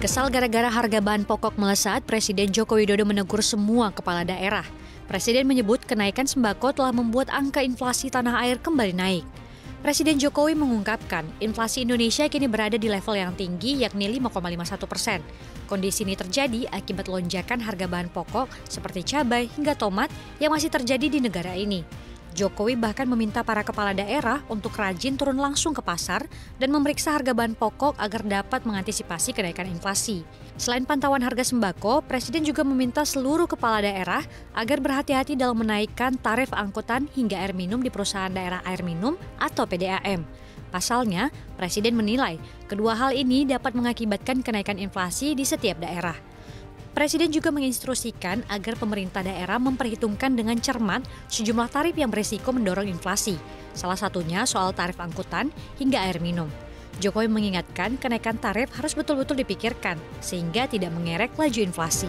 Kesal gara-gara harga bahan pokok melesat, Presiden Joko Widodo menegur semua kepala daerah. Presiden menyebut kenaikan sembako telah membuat angka inflasi tanah air kembali naik. Presiden Jokowi mengungkapkan, inflasi Indonesia kini berada di level yang tinggi yakni 5,51%. Kondisi ini terjadi akibat lonjakan harga bahan pokok seperti cabai hingga tomat yang masih terjadi di negara ini. Jokowi bahkan meminta para kepala daerah untuk rajin turun langsung ke pasar dan memeriksa harga bahan pokok agar dapat mengantisipasi kenaikan inflasi. Selain pantauan harga sembako, Presiden juga meminta seluruh kepala daerah agar berhati-hati dalam menaikkan tarif angkutan hingga air minum di perusahaan daerah air minum atau PDAM. Pasalnya, Presiden menilai kedua hal ini dapat mengakibatkan kenaikan inflasi di setiap daerah. Presiden juga menginstruksikan agar pemerintah daerah memperhitungkan dengan cermat sejumlah tarif yang berisiko mendorong inflasi, salah satunya soal tarif angkutan hingga air minum. Jokowi mengingatkan kenaikan tarif harus betul-betul dipikirkan, sehingga tidak mengerek laju inflasi.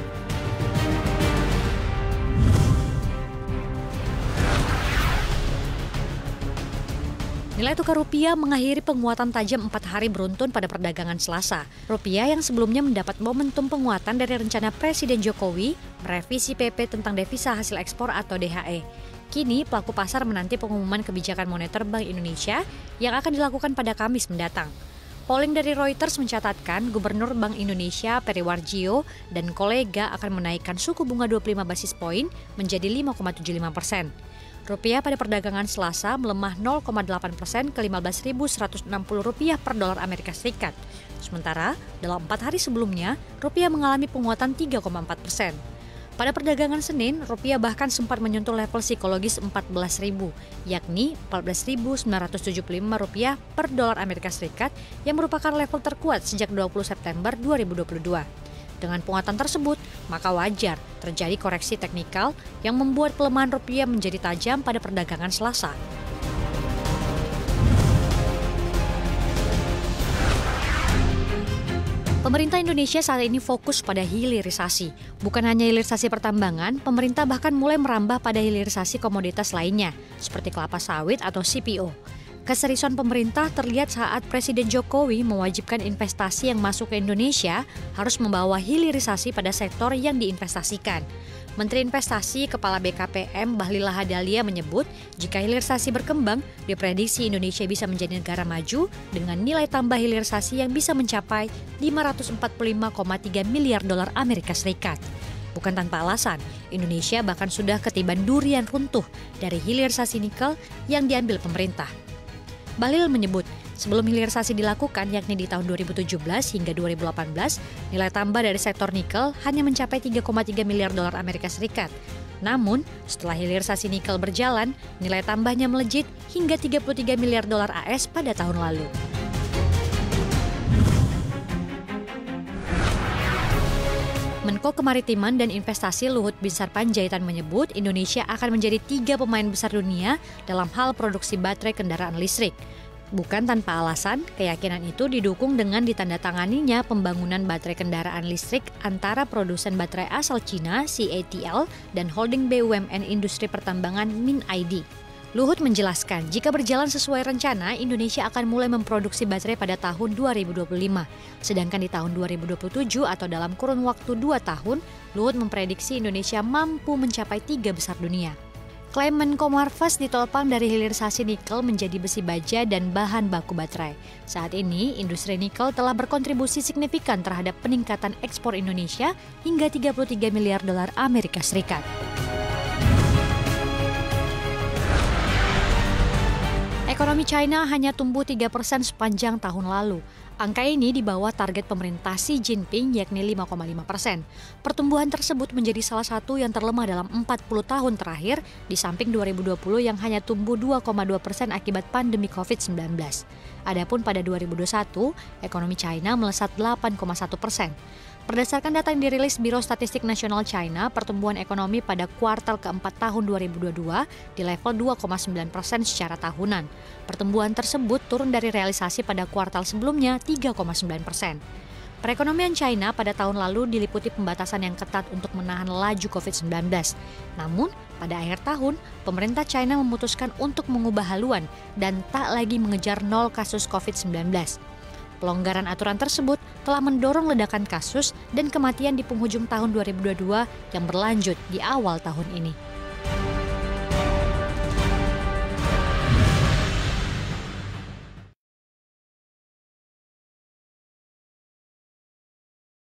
Nilai tukar rupiah mengakhiri penguatan tajam 4 hari beruntun pada perdagangan Selasa. Rupiah yang sebelumnya mendapat momentum penguatan dari rencana Presiden Jokowi merevisi PP tentang devisa hasil ekspor atau DHE. Kini pelaku pasar menanti pengumuman kebijakan moneter Bank Indonesia yang akan dilakukan pada Kamis mendatang. Polling dari Reuters mencatatkan Gubernur Bank Indonesia Peri Warjio dan kolega akan menaikkan suku bunga 25 basis poin menjadi 5,75%. Rupiah pada perdagangan Selasa melemah 0,8% ke Rp15.160 per dolar Amerika Serikat. Sementara, dalam 4 hari sebelumnya, rupiah mengalami penguatan 3,4%. Pada perdagangan Senin, rupiah bahkan sempat menyentuh level psikologis 14.000, yakni Rp14.975 per dolar Amerika Serikat yang merupakan level terkuat sejak 20 September 2022. Dengan penguatan tersebut, maka wajar terjadi koreksi teknikal yang membuat pelemahan rupiah menjadi tajam pada perdagangan Selasa. Pemerintah Indonesia saat ini fokus pada hilirisasi. Bukan hanya hilirisasi pertambangan, pemerintah bahkan mulai merambah pada hilirisasi komoditas lainnya, seperti kelapa sawit atau CPO. Keseriusan pemerintah terlihat saat Presiden Jokowi mewajibkan investasi yang masuk ke Indonesia harus membawa hilirisasi pada sektor yang diinvestasikan. Menteri Investasi Kepala BKPM Bahlil Lahadalia menyebut jika hilirisasi berkembang, diprediksi Indonesia bisa menjadi negara maju dengan nilai tambah hilirisasi yang bisa mencapai 545,3 miliar dolar Amerika Serikat. Bukan tanpa alasan, Indonesia bahkan sudah ketiban durian runtuh dari hilirisasi nikel yang diambil pemerintah. Bahlil menyebut, sebelum hilirisasi dilakukan yakni di tahun 2017 hingga 2018, nilai tambah dari sektor nikel hanya mencapai 3,3 miliar dolar Amerika Serikat. Namun, setelah hilirisasi nikel berjalan, nilai tambahnya melejit hingga 33 miliar dolar AS pada tahun lalu. Menko Kemaritiman dan Investasi Luhut Binsar Panjaitan menyebut Indonesia akan menjadi 3 pemain besar dunia dalam hal produksi baterai kendaraan listrik. Bukan tanpa alasan, keyakinan itu didukung dengan ditandatanganinya pembangunan baterai kendaraan listrik antara produsen baterai asal Cina CATL dan holding BUMN Industri Pertambangan MinID. Luhut menjelaskan, jika berjalan sesuai rencana, Indonesia akan mulai memproduksi baterai pada tahun 2025. Sedangkan di tahun 2027 atau dalam kurun waktu 2 tahun, Luhut memprediksi Indonesia mampu mencapai 3 besar dunia. Klaim Menko Marves ditopang dari hilirisasi nikel menjadi besi baja dan bahan baku baterai. Saat ini, industri nikel telah berkontribusi signifikan terhadap peningkatan ekspor Indonesia hingga 33 miliar dolar Amerika Serikat. Ekonomi China hanya tumbuh 3% sepanjang tahun lalu. Angka ini di bawah target pemerintah Xi Jinping yakni 5,5%. Pertumbuhan tersebut menjadi salah satu yang terlemah dalam 40 tahun terakhir, di samping 2020 yang hanya tumbuh 2,2% akibat pandemi COVID-19. Adapun pada 2021, ekonomi China melesat 8,1%. Berdasarkan data yang dirilis Biro Statistik Nasional China, pertumbuhan ekonomi pada kuartal keempat tahun 2022 di level 2,9% secara tahunan. Pertumbuhan tersebut turun dari realisasi pada kuartal sebelumnya 3,9%. Perekonomian China pada tahun lalu diliputi pembatasan yang ketat untuk menahan laju COVID-19. Namun, pada akhir tahun, pemerintah China memutuskan untuk mengubah haluan dan tak lagi mengejar 0 kasus COVID-19. Pelonggaran aturan tersebut telah mendorong ledakan kasus dan kematian di penghujung tahun 2022 yang berlanjut di awal tahun ini.